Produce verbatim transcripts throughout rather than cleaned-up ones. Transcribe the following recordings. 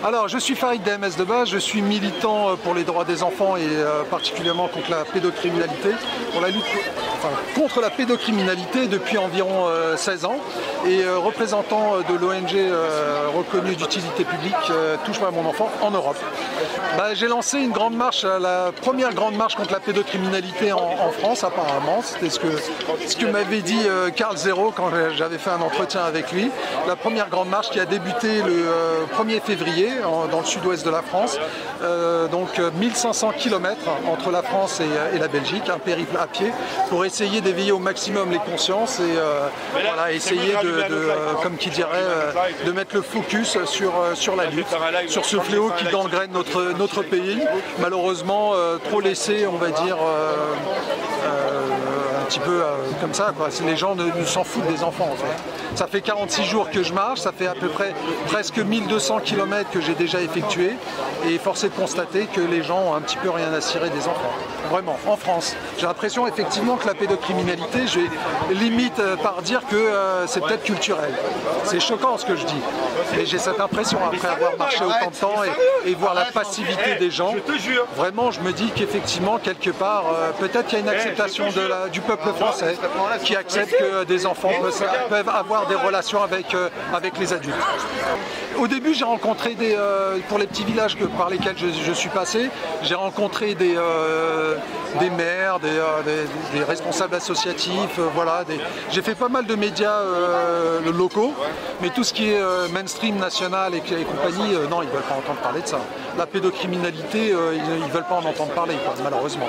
Alors, je suis Farid d'A M S de base, je suis militant pour les droits des enfants et euh, particulièrement contre la pédocriminalité, pour la lutte enfin, contre la pédocriminalité depuis environ euh, seize ans et euh, représentant de l'O N G euh, reconnue d'utilité publique euh, Touche pas à mon enfant en Europe. Bah, j'ai lancé une grande marche, la première grande marche contre la pédocriminalité en, en France apparemment, c'était ce que, ce que m'avait dit euh, Carl Zéro quand j'avais fait un entretien avec lui. La première grande marche qui a débuté le euh, premier février en, dans le sud-ouest de la France, euh, donc mille cinq cents kilomètres entre la France et, et la Belgique, un périple à pied pour essayer d'éveiller au maximum les consciences et euh, voilà, essayer de, de euh, comme qui dirait, euh, de mettre le focus sur, euh, sur la lutte, sur ce fléau qui gangrène notre, notre pays, malheureusement euh, trop laissé, on va dire, euh, euh, un petit peu euh, comme ça, quoi. Les gens ne, ne s'en foutent des enfants en fait. Ça fait quarante-six jours que je marche, ça fait à peu près presque mille deux cents kilomètres que j'ai déjà effectué et force est de constater que les gens ont un petit peu rien à cirer des enfants. Vraiment, en France. J'ai l'impression effectivement que la pédocriminalité, je limite par dire que euh, c'est peut-être culturel. C'est choquant ce que je dis. Mais j'ai cette impression après avoir marché autant de temps et, et voir la passivité des gens. Vraiment, je me dis qu'effectivement, quelque part, euh, peut-être qu'il y a une acceptation de la, du peuple français qui accepte que des enfants peuvent, peuvent avoir des relations avec, euh, avec les adultes. Au début, j'ai rencontré des, euh, pour les petits villages que, par lesquels je, je suis passé, j'ai rencontré des, euh, des maires, des, euh, des, des responsables associatifs, euh, voilà. J'ai fait pas mal de médias euh, locaux, mais tout ce qui est euh, mainstream national et, et compagnie, euh, non, ils ne veulent pas entendre parler de ça. La pédocriminalité, euh, ils ne veulent pas en entendre parler, quoi, malheureusement.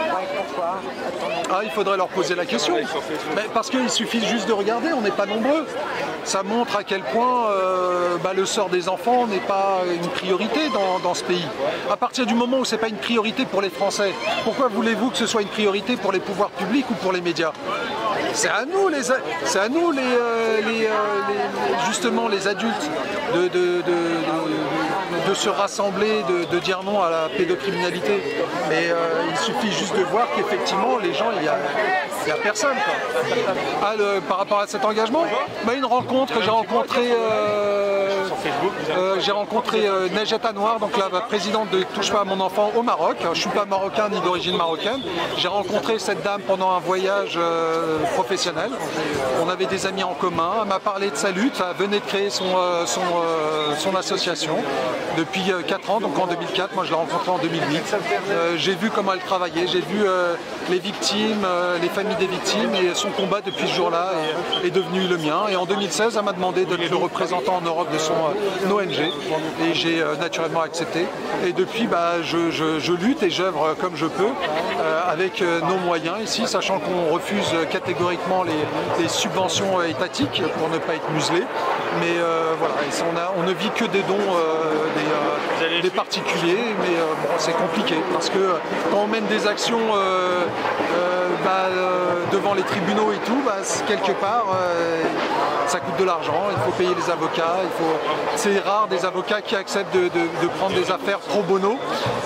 Ah, il faudrait leur poser la question. Mais parce qu'il suffit juste de regarder, on n'est pas nombreux. Ça montre à quel point euh, bah, le sort des enfants n'est pas une priorité dans, dans ce pays. À partir du moment où ce n'est pas une priorité pour les Français, pourquoi voulez-vous que ce soit une priorité pour les pouvoirs publics ou pour les médias? C'est à nous, les, c'est à nous les, euh, les, euh, les, justement les adultes de, de, de, de, de se rassembler, de, de dire non à la pédocriminalité. Mais euh, il suffit juste de voir qu'effectivement les gens, il n'y a, il y a personne. Ah, le, par rapport à cet engagement, bah, une rencontre, j'ai rencontré, euh, euh, j'ai rencontré euh, Nejat Anouar, donc la présidente de Touche pas à mon enfant au Maroc. Je ne suis pas marocain ni d'origine marocaine. J'ai rencontré cette dame pendant un voyage euh, professionnel. On avait des amis en commun. Elle m'a parlé de sa lutte. Elle venait de créer son, euh, son, euh, son association depuis quatre ans, donc en deux mille quatre. Moi, je l'ai rencontrée en deux mille huit. Euh, j'ai vu comment elle travaillait. J'ai vu euh, les victimes, euh, les familles des victimes, et son combat depuis ce jour-là est, est devenu le mien. Et en deux mille seize, elle m'a demandé d'être le représentant en Europe de son euh, O N G. Et j'ai euh, naturellement accepté. Et depuis, bah, je, je, je lutte et j'œuvre comme je peux euh, avec euh, nos moyens ici, sachant qu'on refuse catégoriquement les, les subventions étatiques pour ne pas être muselé. Mais euh, voilà, on, a, on ne vit que des dons euh, des, euh, des particuliers, mais euh, bon, c'est compliqué parce que quand on mène des actions euh, euh, bah, euh, devant les tribunaux et tout, bah, quelque part euh, ça coûte de l'argent, il faut payer les avocats, il faut... c'est rare des avocats qui acceptent de, de, de prendre des affaires pro bono.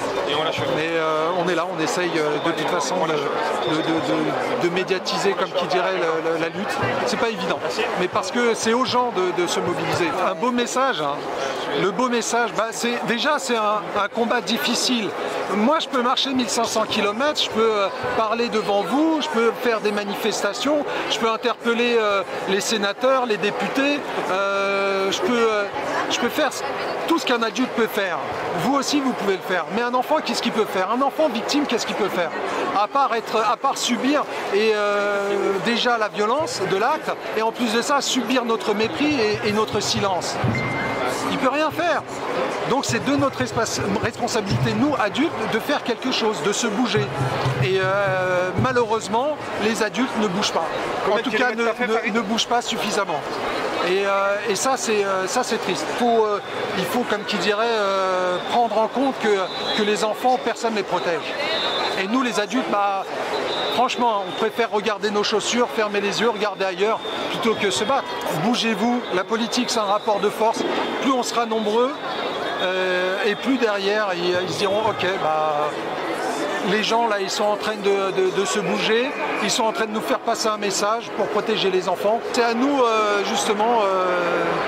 Mais euh, on est là, on essaye euh, de toute façon de, de, de, de, de médiatiser, comme qui dirait, le, le, la lutte. C'est pas évident, mais parce que c'est aux gens de, de se mobiliser. Un beau message, hein. Le beau message, bah, c'est déjà c'est un, un combat difficile. Moi je peux marcher mille cinq cents kilomètres, je peux euh, parler devant vous, je peux faire des manifestations, je peux interpeller euh, les sénateurs, les députés, euh, je, peux, euh, je peux faire tout ce qu'un adulte peut faire. Vous aussi vous pouvez le faire. Mais un enfant, qu'est-ce qu'il peut faire? Un enfant victime, qu'est-ce qu'il peut faire? À part être, à part subir et euh, déjà la violence de l'acte, et en plus de ça, subir notre mépris et, et notre silence. Il ne peut rien faire. Donc c'est de notre responsabilité, nous adultes, de faire quelque chose, de se bouger. Et euh, malheureusement, les adultes ne bougent pas. En tout cas, ne, ne, ne bougent pas suffisamment. Et, euh, et ça, c'est euh, triste. Faut, euh, il faut, comme qui dirait, euh, prendre en compte que, que les enfants, personne ne les protège. Et nous, les adultes, bah, franchement, on préfère regarder nos chaussures, fermer les yeux, regarder ailleurs, plutôt que se battre. Bougez-vous, la politique, c'est un rapport de force. Plus on sera nombreux, euh, et plus derrière, ils, ils se diront, ok, bah... les gens là, ils sont en train de, de, de se bouger, ils sont en train de nous faire passer un message pour protéger les enfants. C'est à nous euh, justement, euh,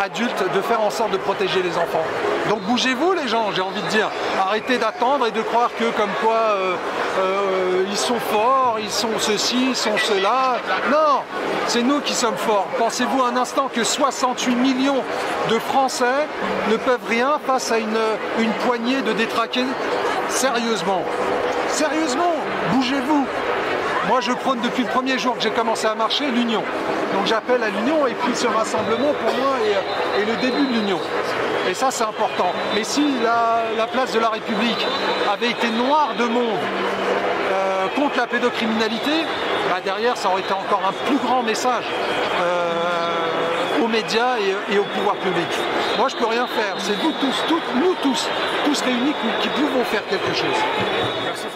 adultes de faire en sorte de protéger les enfants. Donc bougez-vous les gens, j'ai envie de dire. Arrêtez d'attendre et de croire que comme quoi euh, euh, ils sont forts, ils sont ceci, ils sont cela. Non, c'est nous qui sommes forts. Pensez-vous un instant que soixante-huit millions de Français ne peuvent rien face à une, une poignée de détraqués? Sérieusement, sérieusement, bougez-vous. Moi je prône depuis le premier jour que j'ai commencé à marcher l'union. Donc j'appelle à l'union et puis ce rassemblement pour moi est, est le début de l'union. Et ça c'est important. Mais si la, la place de la République avait été noire de monde euh, contre la pédocriminalité, bah derrière ça aurait été encore un plus grand message euh, aux médias et, et au pouvoir public. Moi je peux rien faire, c'est vous tous, toutes, nous tous, tous réunis qui, qui pouvons faire quelque chose. Merci.